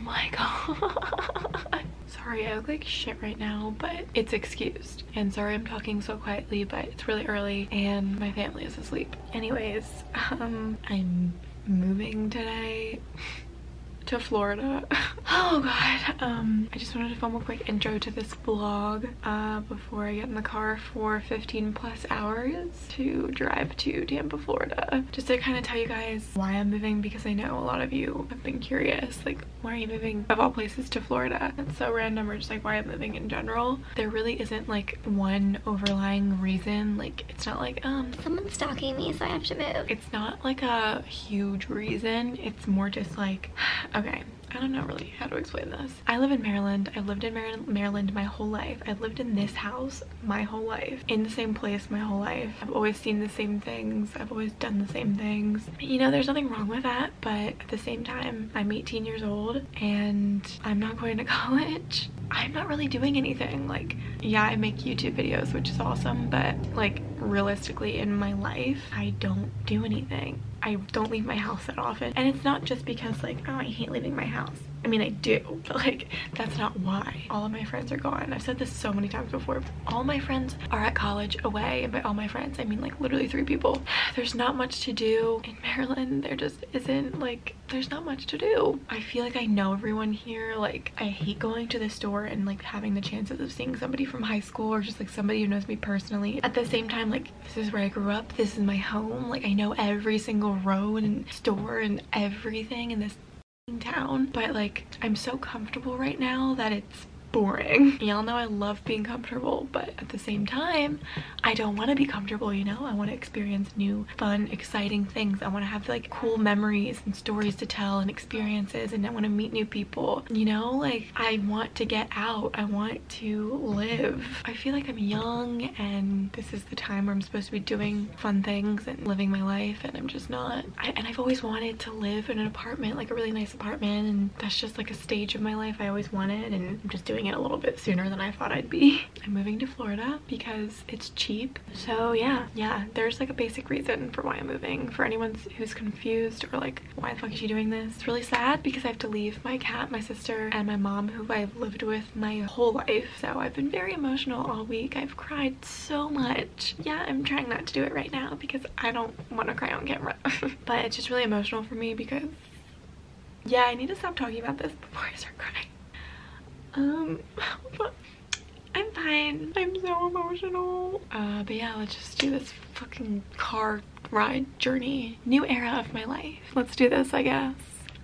my god. Sorry, I look like shit right now, but it's excused. And sorry I'm talking so quietly, but it's really early and my family is asleep. Anyways, I'm moving today to Florida. Oh god. I just wanted to film a quick intro to this vlog before I get in the car for 15 plus hours to drive to Tampa, Florida. Just to kind of tell you guys why I'm moving, because I know a lot of you have been curious, like, why are you moving of all places to Florida? It's so random, or just like why I'm moving in general. There really isn't like one overlying reason. Like, it's not like someone's stalking me so I have to move. It's not like a huge reason. It's more just like, okay, I don't know really how to explain this. I live in Maryland. I've lived in Maryland my whole life. I've lived in this house my whole life, in the same place my whole life. I've always seen the same things. I've always done the same things. You know, there's nothing wrong with that, but at the same time, I'm 18 years old and I'm not going to college. I'm not really doing anything. Like, yeah, I make YouTube videos, which is awesome, but like realistically in my life, I don't do anything. I don't leave my house that often. And it's not just because like, oh, I hate leaving my house. I mean, I do, but like, that's not why. All of my friends are gone. I've said this so many times before. All my friends are at college away, and by all my friends, I mean like literally 3 people. There's not much to do in Maryland. There just isn't, like, there's not much to do. I feel like I know everyone here. Like, I hate going to the store and like having the chances of seeing somebody from high school or just like somebody who knows me personally. At the same time, like, this is where I grew up. This is my home. Like, I know every single road and store and everything in this town, but like, I'm so comfortable right now that it's boring. Y'all know I love being comfortable, but at the same time, I don't want to be comfortable, you know? I want to experience new, fun, exciting things. I want to have like cool memories and stories to tell and experiences, and I want to meet new people, you know? Like, I want to get out. I want to live. I feel like I'm young and this is the time where I'm supposed to be doing fun things and living my life, and I'm just not. And I've always wanted to live in an apartment, like a really nice apartment, and that's just like a stage of my life I always wanted, and I'm just doing it a little bit sooner than I thought I'd be. I'm moving to Florida because it's cheap. So yeah, there's like a basic reason for why I'm moving. For anyone who's confused or like, why the fuck is she doing this? It's really sad because I have to leave my cat, my sister, and my mom, who I've lived with my whole life. So I've been very emotional all week. I've cried so much. Yeah, I'm trying not to do it right now because I don't want to cry on camera. But it's just really emotional for me because, yeah, I need to stop talking about this before I start crying. But I'm fine. I'm so emotional. But yeah, let's just do this fucking car ride journey. New era of my life. Let's do this, I guess.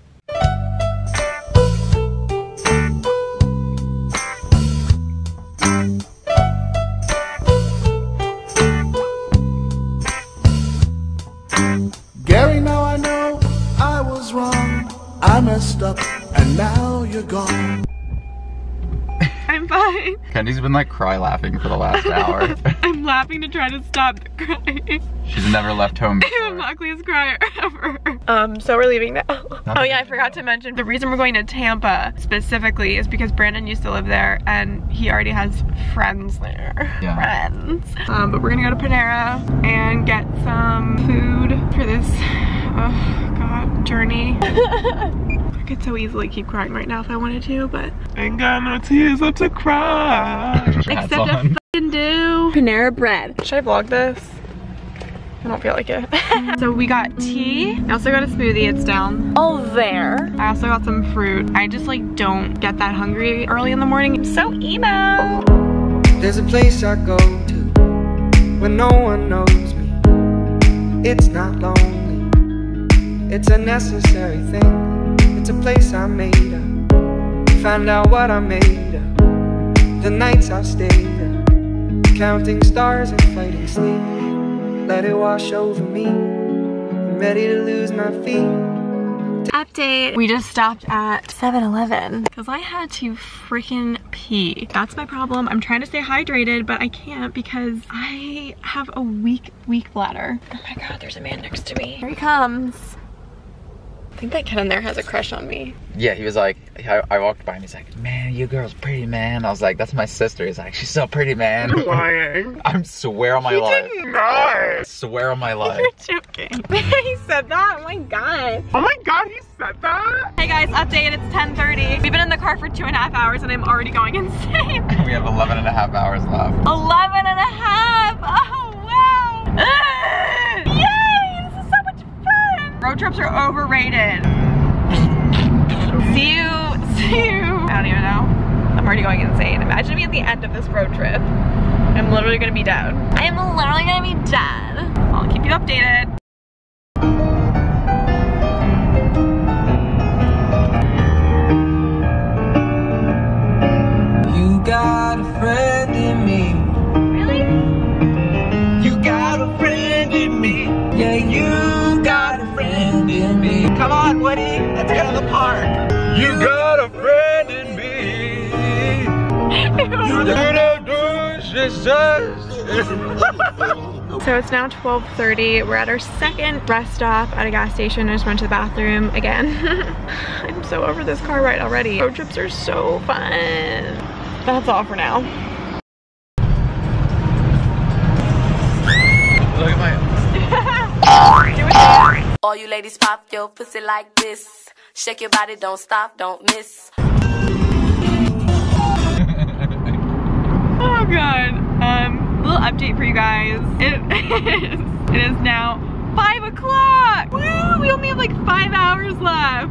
Gary, now I know I was wrong. I messed up and now you're gone. I'm fine. Kendi's been like cry laughing for the last hour. I'm laughing to try to stop the crying. She's never left home before. I'm the luckiest crier ever. So we're leaving now. Oh yeah, I forgot to mention, the reason we're going to Tampa specifically is because Brandon used to live there and he already has friends there. Yeah. Friends. But we're gonna go to Panera and get some food for this, oh god, journey. I could so easily keep crying right now if I wanted to, but ain't got no tears up to cry. Except I fucking do. Panera bread. Should I vlog this? I don't feel like it. So we got tea. I also got a smoothie. It's down there. I also got some fruit. I just like don't get that hungry early in the morning. I'm so emo. There's a place I go to when no one knows me. It's not lonely. It's a necessary thing. It's a place I made up. Find out what I made of. The nights I've stayed up, counting stars and fighting sleep. Let it wash over me. I'm ready to lose my feet. Update. We just stopped at 7-Eleven because I had to freaking pee. That's my problem. I'm trying to stay hydrated, but I can't because I have a weak bladder. Oh my god, there's a man next to me. Here he comes. think that kid in there has a crush on me. Yeah, he was like, I walked by and he's like, man, you girl's pretty, man. I was like, that's my sister. He's like, she's so pretty, man. You're lying. I swear on my life. Did not. I swear on my life. You're joking. He said that? Oh my god. Oh my god, he said that? Hey guys, update, it's 10:30. We've been in the car for 2.5 hours and I'm already going insane. We have 11.5 hours left. 11.5! Oh wow! Yay! This is so much fun! Road trips are overrated. See you. I don't even know. I'm already going insane. Imagine me at the end of this road trip. I'm literally gonna be dead. I'm literally gonna be dead. I'll keep you updated. You got a friend in me. Really? You got a friend in me. Yeah, you got a friend in me. Come on, Woody, let's go to the park. You got a friend in me. So it's now 12:30. We're at our second rest stop at a gas station. I just went to the bathroom again. I'm so over this car ride already. Road trips are so fun. That's all for now. Look at my... All you ladies pop your pussy like this. Shake your body, don't stop, don't miss. Oh god. Little update for you guys. It is now 5 o'clock. Woo! We only have like 5 hours left.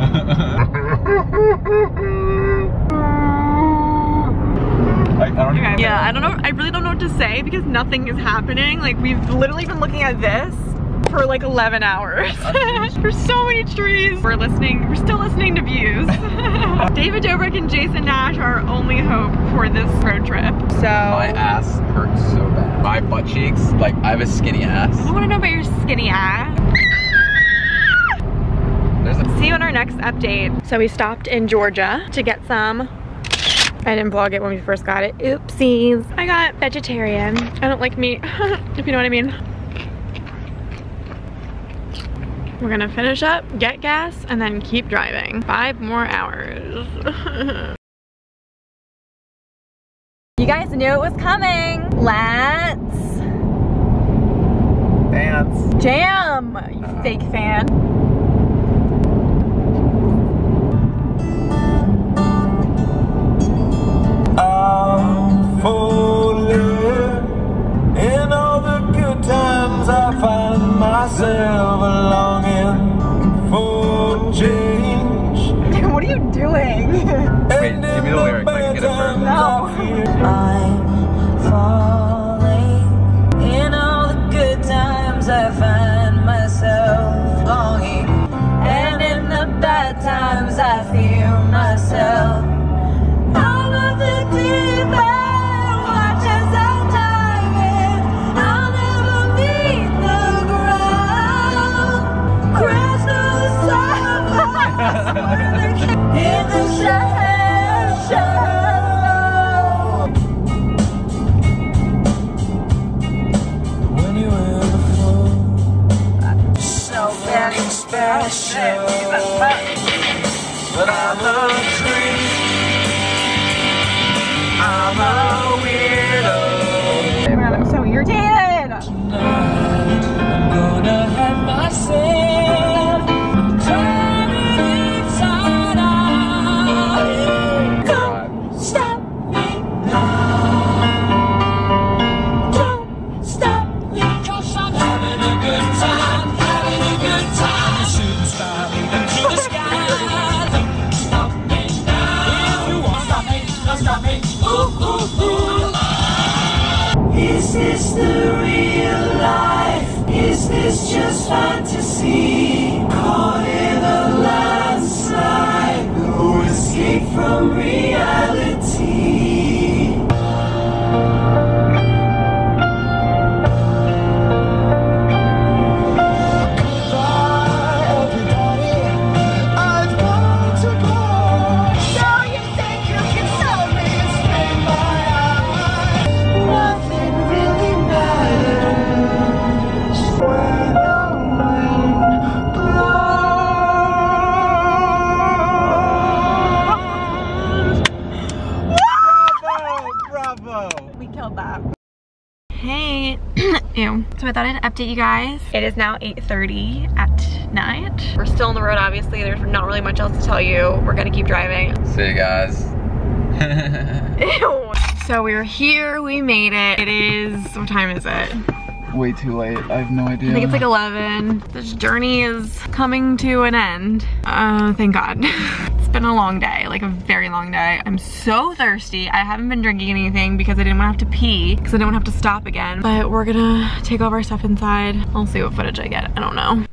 Okay, yeah, I don't know. I really don't know what to say because nothing is happening. Like we've literally been looking at this for like 11 hours. There's so many trees. We're still listening to views. David Dobrik and Jason Nash are our only hope for this road trip. So My ass hurts so bad. My butt cheeks, like I have a skinny ass. I want to know about your skinny ass. See you in our next update. So we stopped in Georgia to get some. I didn't vlog it when we first got it. Oopsies. I got vegetarian. I don't like meat, if you know what I mean. We're gonna finish up, get gas, and then keep driving. 5 more hours. You guys knew it was coming. Let's Dance. jam, you fake fan. I'm falling. In all the good times I find myself longing for change. What are you doing? Wait, give me the lyrics, I can get it first. No. I'm falling. In all the good times I find myself longing. And in the bad times I feel myself out of the deep end. Watch as I dive in. I'll never meet the ground. Crash through the surface. In the shallow. When you were before, so very special. But I'm a creep. I'm a weirdo. I'm so irritated. Tonight, I'm gonna have myself turning inside out. Don't stop me now. Don't stop me, 'cause I'm having a good time, having a good time. Shooting star even to the sky. Don't stop me now. If you want to stop me, don't stop me. Ooh, ooh, ooh. Is this the real life? Is this just fantasy? Caught in a landslide, no escape from reality. Goodbye, everybody. I've got to go. So you think you can tell me to spin my eye? Nothing really matters when the wind blows. so I thought I'd update you guys. It is now 8:30 at night. We're still on the road, obviously. There's not really much else to tell you. We're gonna keep driving. See you guys. Ew. So we were here, we made it. It is, what time is it? Way too late, I have no idea. I think it's like 11. This journey is coming to an end. Thank God. It's been a long day, like a very long day. I'm so thirsty. I haven't been drinking anything because I didn't want to have to pee, because I didn't want to have to stop again. But we're gonna take all of our stuff inside. I'll see what footage I get, I don't know.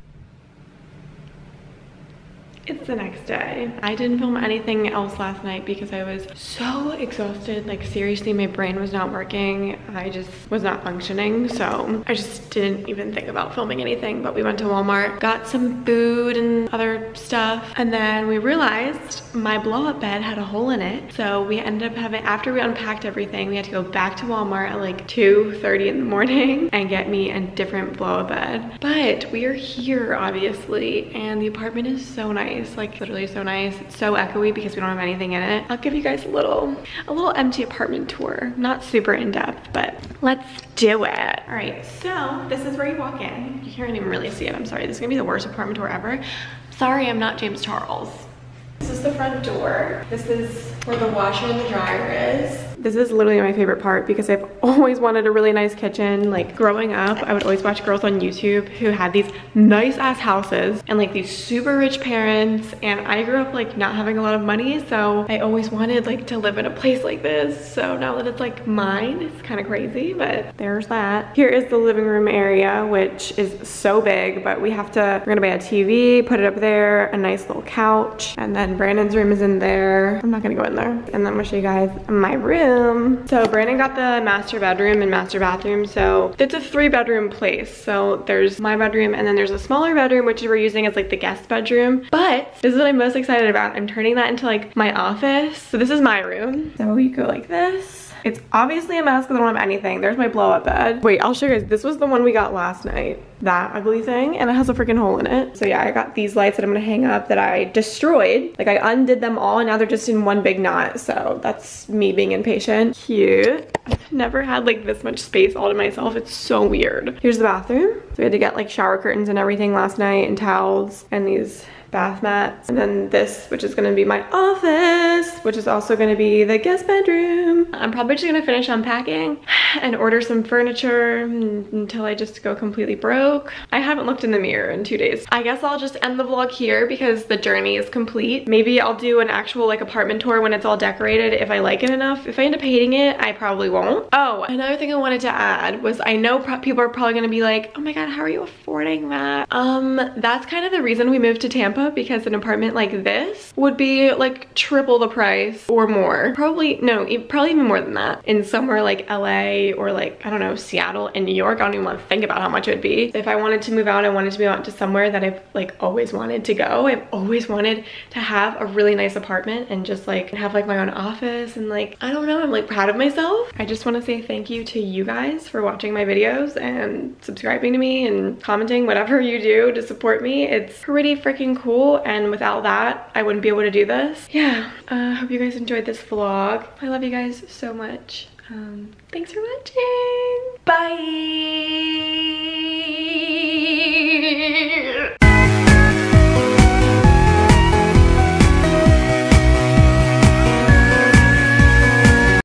It's the next day. I didn't film anything else last night because I was so exhausted. Like seriously, my brain was not working. I just was not functioning. So I just didn't even think about filming anything, but we went to Walmart, got some food and other stuff. And then we realized my blow up bed had a hole in it. So we ended up having, after we unpacked everything, we had to go back to Walmart at like 2:30 in the morning and get me a different blow up bed. But we are here obviously, and the apartment is so nice. Like literally so nice. It's so echoey because we don't have anything in it. I'll give you guys a little empty apartment tour. Not super in depth, but let's do it. All right, so this is where you walk in. You can't even really see it. I'm sorry. This is gonna be the worst apartment tour ever. Sorry, I'm not James Charles. This is the front door. This is where the washer and the dryer is. This is literally my favorite part because I've always wanted a really nice kitchen. Like growing up, I would always watch girls on YouTube who had these nice ass houses and like these super rich parents. And I grew up like not having a lot of money. So I always wanted like to live in a place like this. So now that it's like mine, it's kind of crazy, but there's that. Here is the living room area, which is so big, but we're gonna buy a TV, put it up there, a nice little couch. And then Brandon's room is in there. I'm not gonna go in there. And then I'm gonna show you guys my room. So Brandon got the master bedroom and master bathroom. So it's a 3-bedroom place. So there's my bedroom and then there's a smaller bedroom, which we're using as like the guest bedroom. But this is what I'm most excited about. I'm turning that into like my office. So this is my room. So you go like this. It's obviously a mess because I don't have anything. There's my blow up bed. Wait, I'll show you guys. This was the one we got last night. That ugly thing, and it has a freaking hole in it. So yeah, I got these lights that I'm gonna hang up that I destroyed. Like I undid them all and now they're just in one big knot. So that's me being impatient. Cute. I've never had like this much space all to myself. It's so weird. Here's the bathroom. So we had to get like shower curtains and everything last night and towels and these bath mats. And then this, which is gonna be my office, which is also gonna be the guest bedroom. I'm probably just gonna finish unpacking and order some furniture until I just go completely broke. I haven't looked in the mirror in 2 days. I guess I'll just end the vlog here because the journey is complete. Maybe I'll do an actual like apartment tour when it's all decorated if I like it enough. If I end up hating it, I probably won't. Oh, another thing I wanted to add was I know people are probably gonna be like, oh my God, how are you affording that? That's kind of the reason we moved to Tampa, because an apartment like this would be like triple the price or more. Probably even more than that in somewhere like LA or like, I don't know, Seattle and New York. I don't even want to think about how much it would be. If I wanted to move out, I wanted to move out to somewhere that I've like always wanted to go. I've always wanted to have a really nice apartment and just like have like my own office and like, I don't know, I'm like proud of myself. I just want to say thank you to you guys for watching my videos and subscribing to me and commenting, whatever you do to support me. It's pretty freaking cool, and without that I wouldn't be able to do this. Yeah, hope you guys enjoyed this vlog. I love you guys so much. Thanks for watching. Bye.